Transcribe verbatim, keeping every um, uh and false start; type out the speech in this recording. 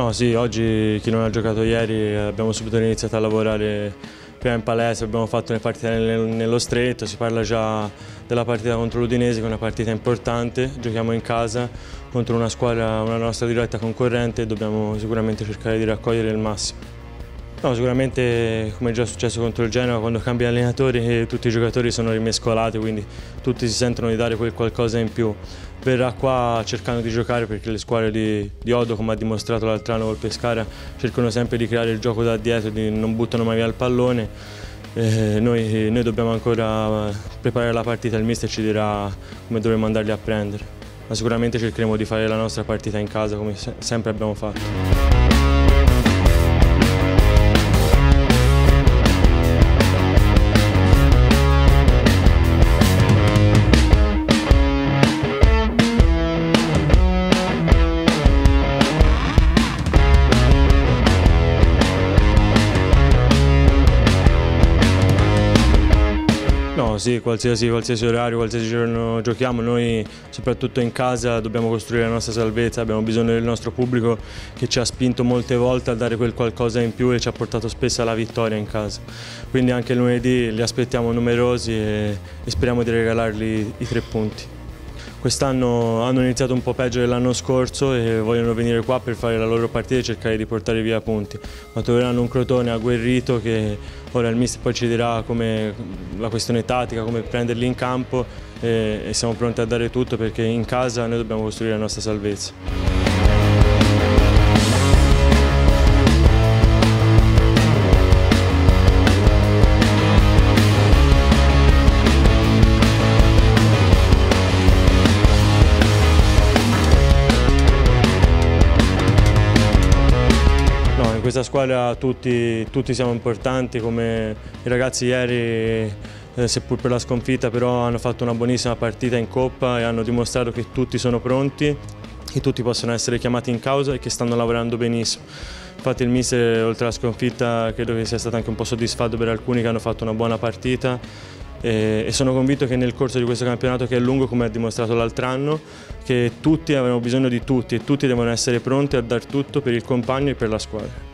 No, sì, oggi chi non ha giocato ieri abbiamo subito iniziato a lavorare prima in palestra, abbiamo fatto le partite nello stretto, si parla già della partita contro l'Udinese che è una partita importante, giochiamo in casa contro una squadra, una nostra diretta concorrente e dobbiamo sicuramente cercare di raccogliere il massimo. No, sicuramente come è già successo contro il Genoa, quando cambia allenatori tutti i giocatori sono rimescolati, quindi tutti si sentono di dare quel qualcosa in più. Verrà qua cercando di giocare perché le squadre di, di Odo, come ha dimostrato l'altro anno col Pescara, cercano sempre di creare il gioco da dietro, di, non buttano mai via il pallone. Eh, noi, noi dobbiamo ancora preparare la partita, il mister ci dirà come dovremo andarli a prendere, ma sicuramente cercheremo di fare la nostra partita in casa come se, sempre abbiamo fatto. No, sì, qualsiasi, qualsiasi orario, qualsiasi giorno giochiamo, noi soprattutto in casa dobbiamo costruire la nostra salvezza, abbiamo bisogno del nostro pubblico che ci ha spinto molte volte a dare quel qualcosa in più e ci ha portato spesso alla vittoria in casa. Quindi anche lunedì li aspettiamo numerosi e, e speriamo di regalargli i tre punti. Quest'anno hanno iniziato un po' peggio dell'anno scorso e vogliono venire qua per fare la loro partita e cercare di portare via punti. Ma troveranno un Crotone agguerrito che ora il mister poi ci dirà come la questione tattica, come prenderli in campo e, e siamo pronti a dare tutto perché in casa noi dobbiamo costruire la nostra salvezza. In questa squadra tutti, tutti siamo importanti, come i ragazzi ieri, eh, seppur per la sconfitta, però hanno fatto una buonissima partita in Coppa e hanno dimostrato che tutti sono pronti, che tutti possono essere chiamati in causa e che stanno lavorando benissimo. Infatti il mister, oltre alla sconfitta, credo che sia stato anche un po' soddisfatto per alcuni che hanno fatto una buona partita e, e sono convinto che nel corso di questo campionato, che è lungo come ha dimostrato l'altro anno, che tutti avranno bisogno di tutti e tutti devono essere pronti a dar tutto per il compagno e per la squadra.